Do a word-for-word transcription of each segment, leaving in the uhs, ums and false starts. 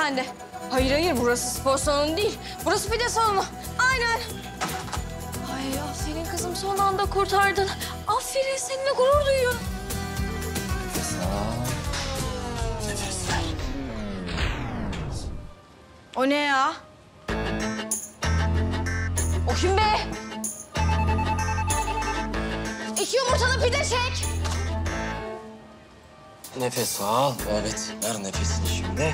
bende. Hayır hayır, burası spor salonu değil. Burası pide salonu. Aynen. Ay aferin kızım, son anda kurtardın. Aferin, seninle gurur duyuyorum. Nefes al. Nefes ver. O ne ya? O kim be? İki yumurtalı pide çek. Nefes al. Evet, ver nefesini şimdi.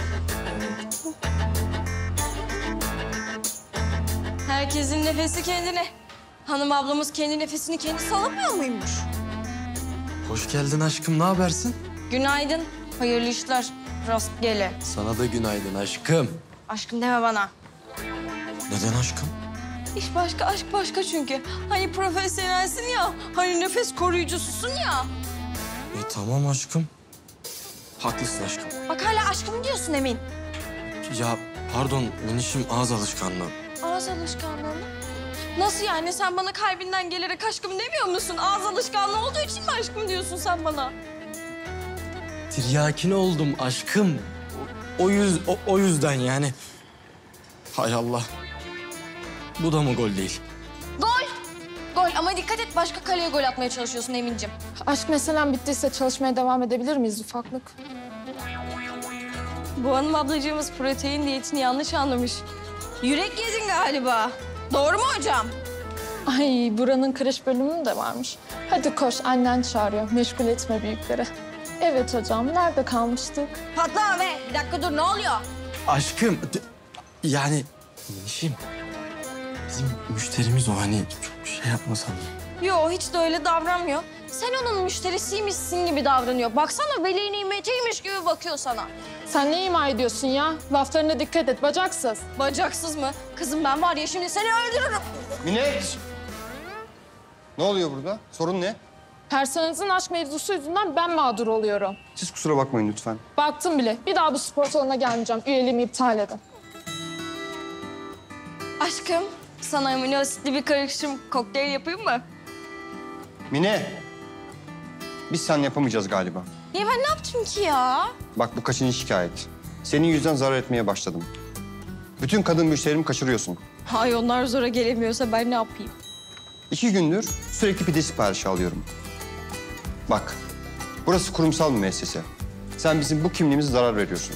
Herkesin nefesi kendine. Hanım ablamız kendi nefesini kendisi alamıyor muymuş? Hoş geldin aşkım, ne habersin? Günaydın, hayırlı işler, rastgele. Sana da günaydın aşkım. Aşkım deme bana. Neden aşkım? İş başka, aşk başka çünkü. Hani profesyonelsin ya, hani nefes koruyucususun ya. E tamam aşkım. Haklısın aşkım. Bak hala aşkım diyorsun Emin. Ya pardon, minişim ağız alışkanlığı. Ağız alışkanlığı mı? Nasıl yani? Sen bana kalbinden gelerek aşkım demiyor musun? Ağız alışkanlığı olduğu için mi aşkım diyorsun sen bana? Tiryakine oldum aşkım. O, o yüz o, o yüzden yani. Hay Allah. Bu da mı gol değil? Gol! Gol ama dikkat et, başka kaleye gol atmaya çalışıyorsun Emin'cim. Aşk meselem bittiyse çalışmaya devam edebilir miyiz ufaklık? Bu hanım ablacığımız protein diyetini yanlış anlamış. Yürek yedin galiba. Doğru mu hocam? Ay buranın kreş bölümü de varmış. Hadi koş, annen çağırıyor. Meşgul etme büyükleri. Evet hocam, nerede kalmıştık? Patlama be. Bir dakika dur, ne oluyor? Aşkım d- yani minişim. Bizim müşterimiz o, hani çok şey yapmasam. Yo, hiç de öyle davranmıyor. Sen onun müşterisiymişsin gibi davranıyor. Baksana, veli nimetiymiş gibi bakıyor sana. Sen ne ima ediyorsun ya? Laflarına dikkat et, bacaksız. Bacaksız mı? Kızım ben var ya şimdi seni öldürürüm. Mine! Ne oluyor burada? Sorun ne? Personelinizin aşk mevzusu yüzünden ben mağdur oluyorum. Siz kusura bakmayın lütfen. Baktım bile. Bir daha bu spor salonuna gelmeyeceğim. Üyeliğimi iptal edin. Aşkım, sana amino asitli bir karışım kokteyl yapayım mı? Mine! Biz seninle yapamayacağız galiba. Niye, ben ne yaptım ki ya? Bak bu kaçıncı şikayet. Senin yüzünden zarar etmeye başladım. Bütün kadın müşterimi kaçırıyorsun. Hay onlar zora gelemiyorsa ben ne yapayım? İki gündür sürekli pide siparişi alıyorum. Bak, burası kurumsal bir müessese. Sen bizim bu kimliğimize zarar veriyorsun.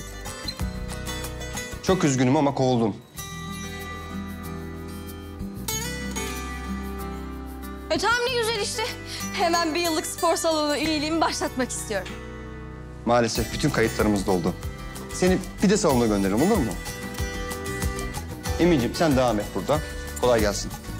Çok üzgünüm ama kovuldum. E tamam, ne güzel işte. Hemen bir yıllık spor salonu üyeliğimi başlatmak istiyorum. Maalesef bütün kayıtlarımız doldu. Seni pide salonuna gönderirim, olur mu? Emin'ciğim sen devam et burada. Kolay gelsin.